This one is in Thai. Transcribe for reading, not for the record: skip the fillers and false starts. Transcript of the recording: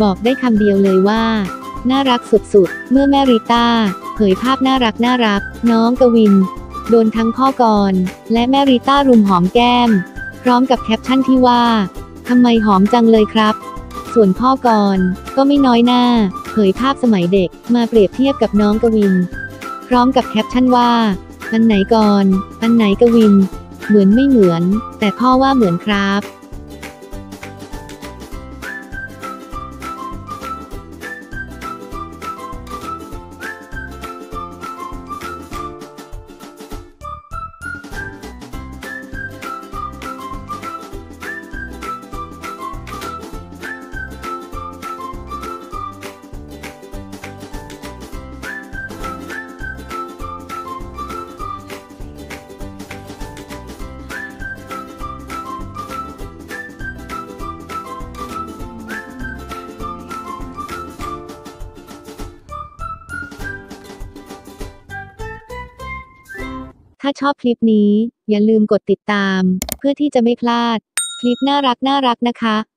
บอกได้คำเดียวเลยว่าน่ารักสุดๆเมื่อแม่ริต้าเผยภาพน่ารักน้องกวินโดนทั้งพ่อกรณ์และแม่ริต้ารุมหอมแก้มพร้อมกับแคปชั่นที่ว่าทำไมหอมจังเลยครับส่วนพ่อกรณ์ก็ไม่น้อยหน้าเผยภาพสมัยเด็กมาเปรียบเทียบกับน้องกวินพร้อมกับแคปชั่นว่าอันไหนกรณ์อันไหนกวินเหมือนไม่เหมือนแต่พ่อว่าเหมือนครับถ้าชอบคลิปนี้อย่าลืมกดติดตามเพื่อที่จะไม่พลาดคลิปน่ารักนะคะ